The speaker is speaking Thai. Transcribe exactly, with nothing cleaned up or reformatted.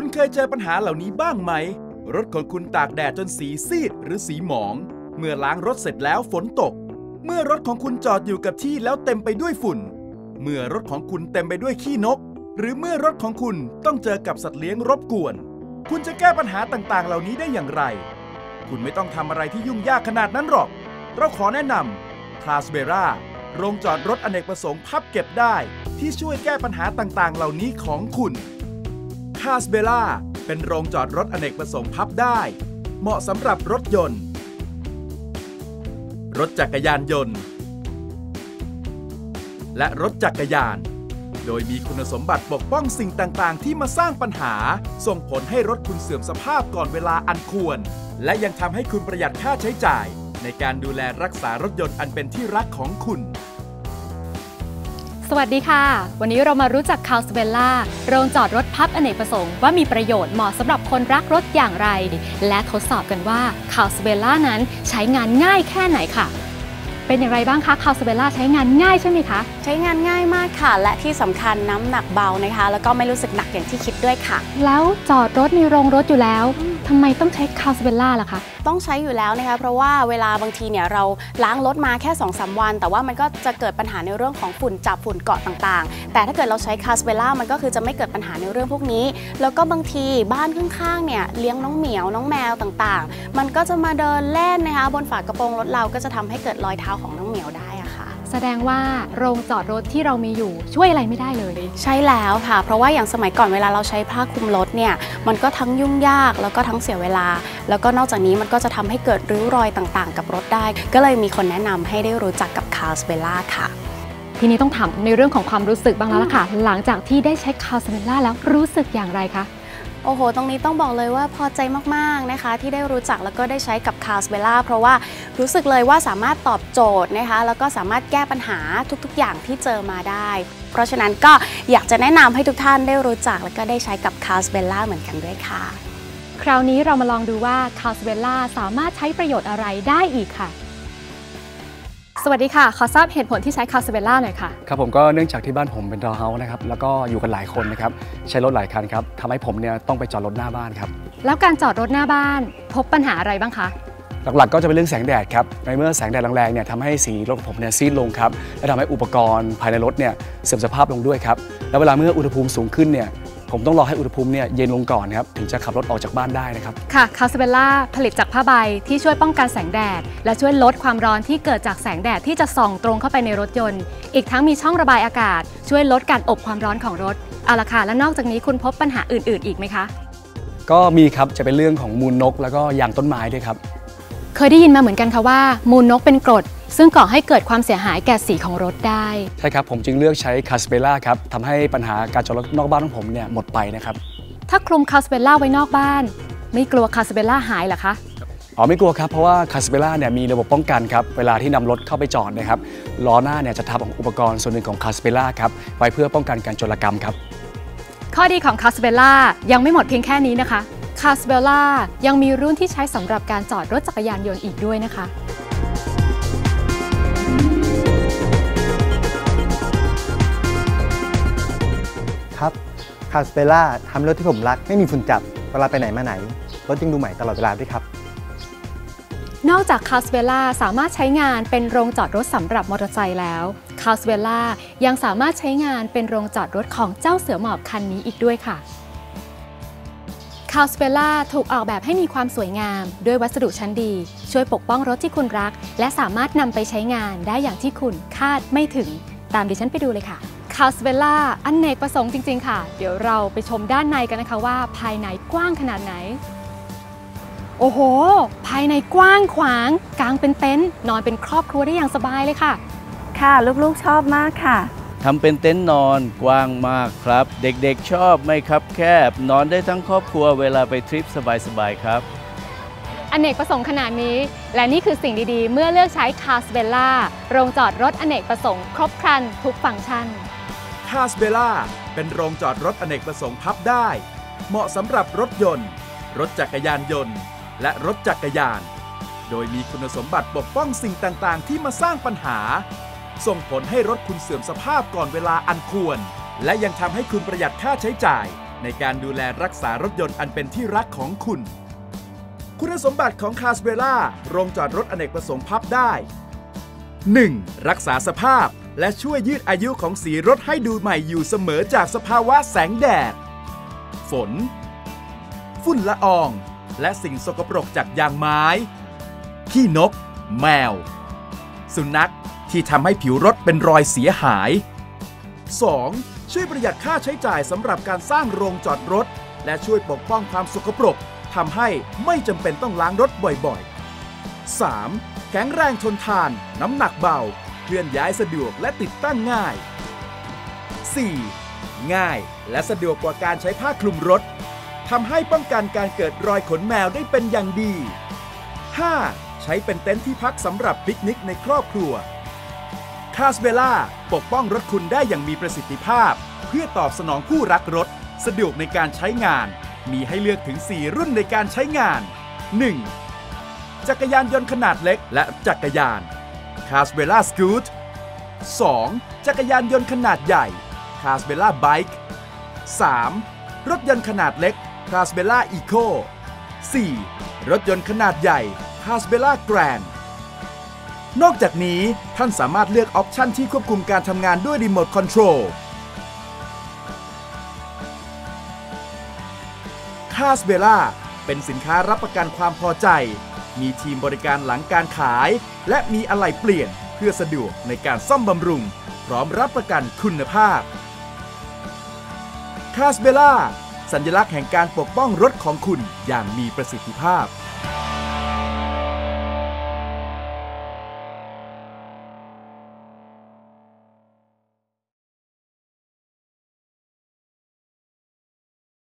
คุณเคยเจอปัญหาเหล่านี้บ้างไหมรถของคุณตากแดดจนสีซีดหรือสีหมองเมื่อล้างรถเสร็จแล้วฝนตกเมื่อรถของคุณจอดอยู่กับที่แล้วเต็มไปด้วยฝุ่นเมื่อรถของคุณเต็มไปด้วยขี้นกหรือเมื่อรถของคุณต้องเจอกับสัตว์เลี้ยงรบกวนคุณจะแก้ปัญหาต่างๆเหล่านี้ได้อย่างไรคุณไม่ต้องทำอะไรที่ยุ่งยากขนาดนั้นหรอกเราขอแนะนำคลาสเบราโรงจอดรถอเนกประสงค์พับเก็บได้ที่ช่วยแก้ปัญหาต่างๆเหล่านี้ของคุณคลาสเบราเป็นโรงจอดรถอเนกประสงค์พับได้เหมาะสำหรับรถยนต์รถจักรยานยนต์และรถจักรยานโดยมีคุณสมบัติปกป้องสิ่งต่างๆที่มาสร้างปัญหาส่งผลให้รถคุณเสื่อมสภาพก่อนเวลาอันควรและยังทำให้คุณประหยัดค่าใช้จ่ายในการดูแลรักษารถยนต์อันเป็นที่รักของคุณสวัสดีค่ะวันนี้เรามารู้จักคาลสเบลล่าโรงจอดรถพับอเนกประสงค์ว่ามีประโยชน์เหมาะสำหรับคนรักรถอย่างไรและทดสอบกันว่าคาลสเบลล่านั้นใช้งานง่ายแค่ไหนค่ะเป็นอย่างไรบ้างคะคาลสเบลล่าใช้งานง่ายใช่ไหมคะใช้งานง่ายมากค่ะและที่สำคัญน้ำหนักเบานะคะแล้วก็ไม่รู้สึกหนักอย่างที่คิดด้วยค่ะแล้วจอดรถในโรงรถอยู่แล้วทำไมต้องใช้คาลสเบลล่าล่ะคะต้องใช้อยู่แล้วนะคะเพราะว่าเวลาบางทีเนี่ยเราล้างรถมาแค่ สองสาม วันแต่ว่ามันก็จะเกิดปัญหาในเรื่องของฝุ่นจับฝุ่นเกาะต่างๆแต่ถ้าเกิดเราใช้คาลสเบลล่ามันก็คือจะไม่เกิดปัญหาในเรื่องพวกนี้แล้วก็บางทีบ้านข้างๆเนี่ยเลี้ยงน้องเหมียวน้องแมวต่างๆมันก็จะมาเดินเล่นนะคะบนฝากระโปรงรถเราก็จะทำให้เกิดรอยเท้าของน้องเหมียวได้แสดงว่าโรงจอดรถที่เรามีอยู่ช่วยอะไรไม่ได้เลยใช่แล้วค่ะเพราะว่าอย่างสมัยก่อนเวลาเราใช้ผ้าคลุมรถเนี่ยมันก็ทั้งยุ่งยากแล้วก็ทั้งเสียเวลาแล้วก็นอกจากนี้มันก็จะทำให้เกิดริ้วรอยต่างๆกับรถได้ก็เลยมีคนแนะนำให้ได้รู้จักกับคาลสเบลล่าค่ะทีนี้ต้องถามในเรื่องของความรู้สึกบ้างแล้วล่ะค่ะหลังจากที่ได้ใช้คาลสเบลล่าแล้วรู้สึกอย่างไรคะโอ้โหตรงนี้ต้องบอกเลยว่าพอใจมากๆนะคะที่ได้รู้จักแล้วก็ได้ใช้กับคาลสเบลล่าเพราะว่ารู้สึกเลยว่าสามารถตอบโจทย์นะคะแล้วก็สามารถแก้ปัญหาทุกๆอย่างที่เจอมาได้เพราะฉะนั้นก็อยากจะแนะนำให้ทุกท่านได้รู้จักแล้วก็ได้ใช้กับคาลสเบลล่าเหมือนกันด้วยค่ะคราวนี้เรามาลองดูว่าคาลสเบลล่าสามารถใช้ประโยชน์อะไรได้อีกค่ะสวัสดีค่ะขอทราบเหตุผลที่ใช้คาลสเบลล่าหน่อยค่ะครับผมก็เนื่องจากที่บ้านผมเป็นทาวน์เฮาส์นะครับแล้วก็อยู่กันหลายคนนะครับใช้รถหลายคันครับทำให้ผมเนี่ยต้องไปจอดรถหน้าบ้านครับแล้วการจอดรถหน้าบ้านพบปัญหาอะไรบ้างคะหลักๆก็จะเป็นเรื่องแสงแดดครับในเมื่อแสงแดดแรงๆเนี่ยทำให้สีรถผมเนี่ยซีดลงครับและทำให้อุปกรณ์ภายในรถเนี่ยเสื่อมสภาพลงด้วยครับแล้วเวลาเมื่ออุณหภูมิสูงขึ้นเนี่ยผมต้องรอให้อุณหภูมิเนี่ยเย็นลงก่อนครับถึงจะขับรถออกจากบ้านได้นะครับค่ะคาลสเบลล่าผลิตจากผ้าใบที่ช่วยป้องกันแสงแดดและช่วยลดความร้อนที่เกิดจากแสงแดดที่จะส่องตรงเข้าไปในรถยนต์อีกทั้งมีช่องระบายอากาศช่วยลดการอบความร้อนของรถเอาล่ะค่ะและนอกจากนี้คุณพบปัญหาอื่นๆอีกไหมคะก็มีครับจะเป็นเรื่องของมูลนกแล้วก็ยางต้นไม้ด้วยครับเคยได้ยินมาเหมือนกันค่ะว่ามูลนกเป็นกรดซึ่งก่อให้เกิดความเสียหายแก่สีของรถได้ใช่ครับผมจึงเลือกใช้คาลสเบลล่าครับทำให้ปัญหาการจอดรถนอกบ้านของผมเนี่ยหมดไปนะครับถ้าคลุมคาลสเบลล่าไว้นอกบ้านไม่กลัวคาลสเบลล่าหายเหรอคะอ๋อไม่กลัวครับเพราะว่าคาลสเบลล่าเนี่ยมีระบบป้องกันครับเวลาที่นำรถเข้าไปจอดนะครับล้อหน้าเนี่ยจะทับอุปกรณ์ส่วนหนึ่งของคาลสเบลล่าครับไว้เพื่อป้องกันการโจรกรรมครับข้อดีของคาลสเบลล่ายังไม่หมดเพียงแค่นี้นะคะคาลสเบลล่ายังมีรุ่นที่ใช้สำหรับการจอดรถจักรยานยนต์อีกด้วยนะคะครับคาลสเบลล่าทำรถที่ผมรักไม่มีฝุ่นจับเวลาไปไหนมาไหนรถยังดูใหม่ตลอดเวลาด้วยครับนอกจากคาลสเบลล่าสามารถใช้งานเป็นโรงจอดรถสำหรับมอเตอร์ไซค์แล้วคาลสเบลล่ายังสามารถใช้งานเป็นโรงจอดรถของเจ้าเสือหมอบคันนี้อีกด้วยค่ะคาลสเบลล่าถูกออกแบบให้มีความสวยงามด้วยวัสดุชั้นดีช่วยปกป้องรถที่คุณรักและสามารถนำไปใช้งานได้อย่างที่คุณคาดไม่ถึงตามดิฉันไปดูเลยค่ะคาลสเบลล่าอเนกประสงค์จริงๆค่ะเดี๋ยวเราไปชมด้านในกันนะคะว่าภายในกว้างขนาดไหนโอ้โหภายในกว้างขวางกางเป็นเต็นท์นอนเป็นครอบครัวได้อย่างสบายเลยค่ะค่ะลูกๆชอบมากค่ะทำเป็นเต็นท์นอนกว้างมากครับเด็กๆชอบไหมครับแคบนอนได้ทั้งครอบครัวเวลาไปทริปสบายๆครับอเนกประสงค์ขนาดนี้และนี่คือสิ่งดีๆเมื่อเลือกใช้คาลสเบลล่าโรงจอดรถอเนกประสงค์ครบครันทุกฟังก์ชันคาลสเบลล่าเป็นโรงจอดรถอเนกประสงค์พับได้เหมาะสำหรับรถยนต์รถจักรยานยนต์และรถจักรยานโดยมีคุณสมบัติปกป้องสิ่งต่างๆที่มาสร้างปัญหาส่งผลให้รถคุณเสื่อมสภาพก่อนเวลาอันควรและยังทำให้คุณประหยัดค่าใช้จ่ายในในการดูแลรักษารถยนต์อันเป็นที่รักของคุณคุณสมบัติของคาสเวล่าโรงจอดรถอเนกประสงค์พับได้ หนึ่ง. รักษาสภาพและช่วยยืดอายุของสีรถให้ดูใหม่อยู่เสมอจากสภาวะแสงแดดฝนฝุ่นละอองและสิ่งสกปรกจากยางไม้ขี้นกแมวสุนัขที่ทำให้ผิวรถเป็นรอยเสียหาย สอง. ช่วยประหยัดค่าใช้จ่ายสำหรับการสร้างโรงจอดรถและช่วยปกป้องความสกปรกทำให้ไม่จำเป็นต้องล้างรถบ่อยๆ สาม. แข็งแรงทนทานน้ำหนักเบาเคลื่อนย้ายสะดวกและติดตั้งง่าย สี่. ง่ายและสะดวกกว่าการใช้ผ้าคลุมรถทำให้ป้องกันการเกิดรอยขนแมวได้เป็นอย่างดี ห้า. ใช้เป็นเต็นท์ที่พักสำหรับปิกนิกในครอบครัวคาสเวล่าปกป้องรถคุณได้อย่างมีประสิทธิภาพเพื่อตอบสนองผู้รักรถสะดวกในการใช้งานมีให้เลือกถึงสี่รุ่นในการใช้งาน หนึ่ง. จักรยานยนต์ขนาดเล็กและจักรยาน Casbella Scoot สอง. จักรยานยนต์ขนาดใหญ่ Casbella Bike สาม. รถยนต์ขนาดเล็ก Casbella Eco สี่. รถยนต์ขนาดใหญ่ Casbella Grand นอกจากนี้ท่านสามารถเลือกออปชันที่ควบคุมการทำงานด้วยรีโมทคอนโทรลคาสเบล่าเป็นสินค้ารับประกันความพอใจมีทีมบริการหลังการขายและมีอะไหล่เปลี่ยนเพื่อสะดวกในการซ่อมบำรุงพร้อมรับประกันคุณภาพคาสเบล่าสัญลักษณ์แห่งการปกป้องรถของคุณอย่างมีประสิทธิภาพ